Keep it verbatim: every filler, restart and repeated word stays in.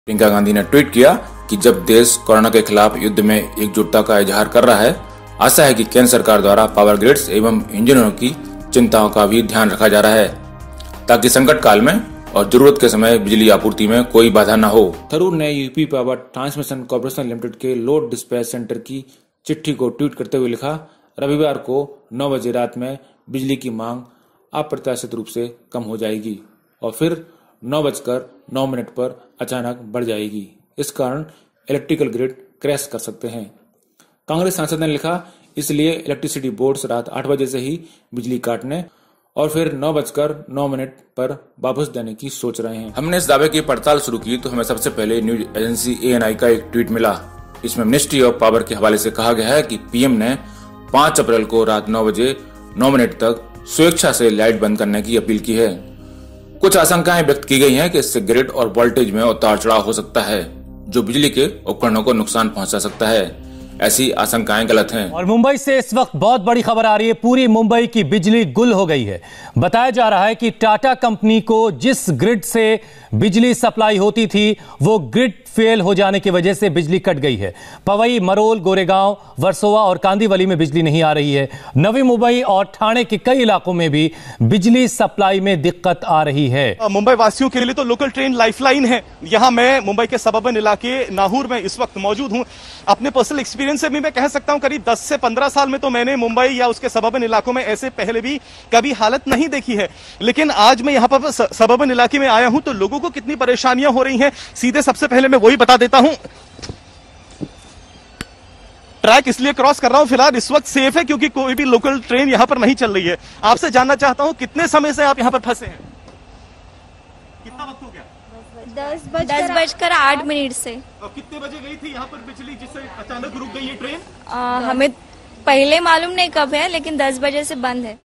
प्रियंका गांधी ने ट्वीट किया कि जब देश कोरोना के खिलाफ युद्ध में एकजुटता का इजहार कर रहा है, आशा है कि केंद्र सरकार द्वारा पावर ग्रिड्स एवं इंजीनियरों की चिंताओं का भी ध्यान रखा जा रहा है, ताकि संकट काल में और जरूरत के समय बिजली आपूर्ति में कोई बाधा न हो। थरूर ने UP power transmission corporation limited के लोड डिस्पैच सेंटर की चिट्ठी को ट्वीट करते हुए लिखा, रविवार को नौ बजे रात में बिजली की मांग अप्रत्याशित रूप से कम हो जाएगी और फिर नौ बजकर नौ मिनट पर अचानक बढ़ जाएगी। इस कारण इलेक्ट्रिकल ग्रिड क्रैश कर सकते हैं। कांग्रेस सांसद ने लिखा, इसलिए इलेक्ट्रिसिटी बोर्ड रात आठ बजे से ही बिजली काटने और फिर नौ बजकर नौ मिनट पर वापस देने की सोच रहे हैं। हमने इस दावे की पड़ताल शुरू की तो हमें सबसे पहले news agency A N I का एक ट्वीट मिला। इसमें मिनिस्ट्री ऑफ पावर के हवाले से कहा गया है कि पीएम ने पाँच अप्रैल को रात नौ बजे नौ मिनट तक स्वेच्छा से लाइट बंद करने की अपील की है। कुछ आशंकाएं व्यक्त की गई हैं कि इससे ग्रिड और वोल्टेज में उतार चढ़ाव हो सकता है, जो बिजली के उपकरणों को नुकसान पहुंचा सकता है। ऐसी आशंकाएं गलत हैं। और मुंबई से इस वक्त बहुत बड़ी खबर आ रही है, पूरी मुंबई की बिजली गुल हो गई है। बताया जा रहा है कि टाटा कंपनी को जिस ग्रिड से बिजली सप्लाई होती थी, वो ग्रिड फेल हो जाने की वजह से बिजली कट गई है। पवई, मरोल, गोरेगांव, वर्सोवा और कांदीवली में बिजली नहीं आ रही है। नवी मुंबई और ठाणे के कई इलाकों में भी बिजली सप्लाई में दिक्कत आ रही है। मुंबई वासियों के लिए तो लोकल ट्रेन लाइफलाइन है। यहां मैं मुंबई के सबर्बन इलाके नाहूर में इस वक्त मौजूद हूं। अपने पर्सनल एक्सपीरियंस से भी मैं कह सकता हूं, करीब दस से पंद्रह साल में तो मैंने मुंबई या उसके सबर्बन इलाकों में ऐसे पहले भी कभी हालत नहीं देखी है। लेकिन आज मैं यहां पर सबर्बन इलाके में आया हूं तो लोगों को कितनी परेशानियां हो रही हैं, सीधे सबसे पहले मैं वही बता देता हूं। ट्रैक इसलिए क्रॉस कर रहा हूं, फिलहाल इस वक्त सेफ है क्योंकि कोई भी लोकल ट्रेन यहां पर नहीं चल रही है। आपसे जानना चाहता हूं, कितने समय से आप यहां पर फंसे हैं? कितना वक्त हो गया? दस दस बजकर आठ मिनट से। और कितने बजे गई थी यहाँ पर बिजली जिससे अचानक रुक गई ये ट्रेन? आ, हमें पहले मालूम नहीं कब है, लेकिन दस बजे से बंद है।